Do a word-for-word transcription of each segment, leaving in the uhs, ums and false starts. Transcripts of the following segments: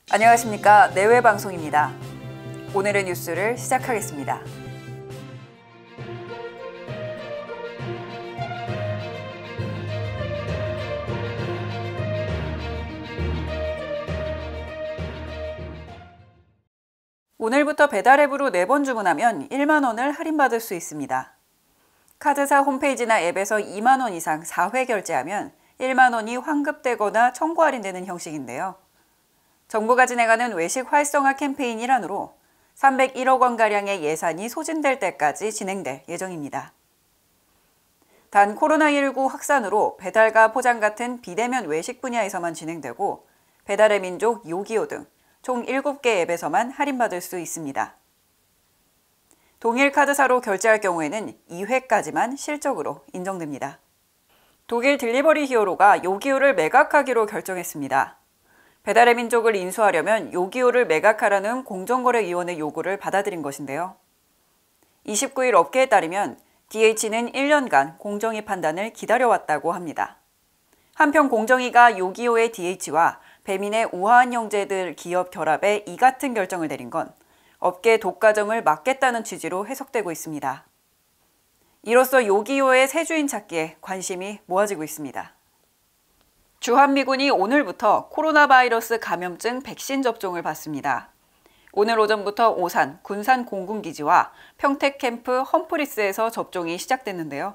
안녕하십니까. 내외 방송입니다. 오늘의 뉴스를 시작하겠습니다. 오늘부터 배달앱으로 네 번 주문하면 일만 원을 할인받을 수 있습니다. 카드사 홈페이지나 앱에서 이만 원 이상 사 회 결제하면 일만 원이 환급되거나 청구 할인되는 형식인데요. 정부가 진행하는 외식 활성화 캠페인 일환으로 삼백일억 원가량의 예산이 소진될 때까지 진행될 예정입니다. 단 코로나십구 확산으로 배달과 포장 같은 비대면 외식 분야에서만 진행되고 배달의 민족, 요기요 등 총 일곱 개 앱에서만 할인받을 수 있습니다. 동일 카드사로 결제할 경우에는 이 회까지만 실적으로 인정됩니다. 독일 딜리버리 히어로가 요기요를 매각하기로 결정했습니다. 배달의 민족을 인수하려면 요기요를 매각하라는 공정거래위원회 요구를 받아들인 것인데요. 이십구 일 업계에 따르면 디에이치는 일 년간 공정위 판단을 기다려왔다고 합니다. 한편 공정위가 요기요의 디에이치와 배민의 우아한 형제들 기업 결합에 이 같은 결정을 내린 건 업계 독과점을 막겠다는 취지로 해석되고 있습니다. 이로써 요기요의 새 주인 찾기에 관심이 모아지고 있습니다. 주한미군이 오늘부터 코로나 바이러스 감염증 백신 접종을 받습니다. 오늘 오전부터 오산 군산 공군기지와 평택 캠프 험프리스에서 접종이 시작됐는데요.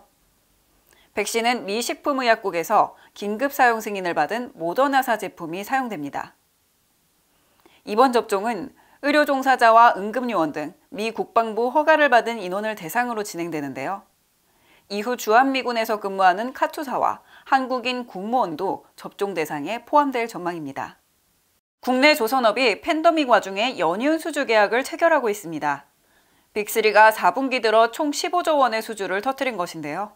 백신은 미 식품의약국에서 긴급 사용 승인을 받은 모더나사 제품이 사용됩니다. 이번 접종은 의료 종사자와 응급요원 등 미 국방부 허가를 받은 인원을 대상으로 진행되는데요. 이후 주한미군에서 근무하는 카투사와 한국인 군무원도 접종 대상에 포함될 전망입니다. 국내 조선업이 팬데믹 와중에 연이은 수주 계약을 체결하고 있습니다. 빅쓰리가 사 분기 들어 총 십오조 원의 수주를 터뜨린 것인데요.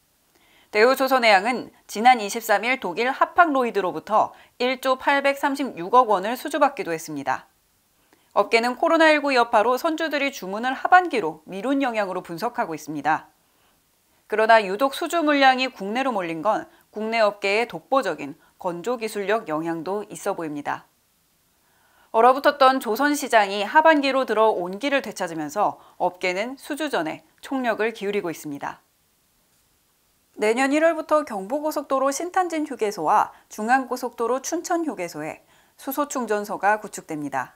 대우조선해양은 지난 이십삼 일 독일 하팍로이드로부터 일조 팔백삼십육억 원을 수주받기도 했습니다. 업계는 코로나십구 여파로 선주들이 주문을 하반기로 미룬 영향으로 분석하고 있습니다. 그러나 유독 수주 물량이 국내로 몰린 건 국내 업계의 독보적인 건조 기술력 영향도 있어 보입니다. 얼어붙었던 조선시장이 하반기로 들어 온기를 되찾으면서 업계는 수주전에 총력을 기울이고 있습니다. 내년 일월부터 경부고속도로 신탄진 휴게소와 중앙고속도로 춘천 휴게소에 수소 충전소가 구축됩니다.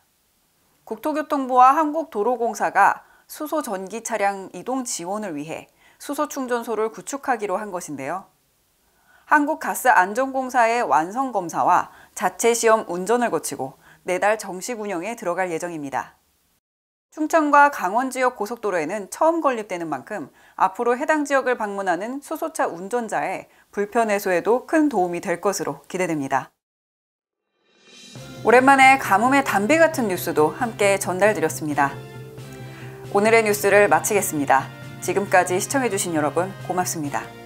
국토교통부와 한국도로공사가 수소 전기 차량 이동 지원을 위해 수소 충전소를 구축하기로 한 것인데요. 한국가스안전공사의 완성검사와 자체 시험 운전을 거치고 내달 정식 운영에 들어갈 예정입니다. 충청과 강원 지역 고속도로에는 처음 건립되는 만큼 앞으로 해당 지역을 방문하는 수소차 운전자의 불편 해소에도 큰 도움이 될 것으로 기대됩니다. 오랜만에 가뭄의 단비 같은 뉴스도 함께 전달드렸습니다. 오늘의 뉴스를 마치겠습니다. 지금까지 시청해주신 여러분 고맙습니다.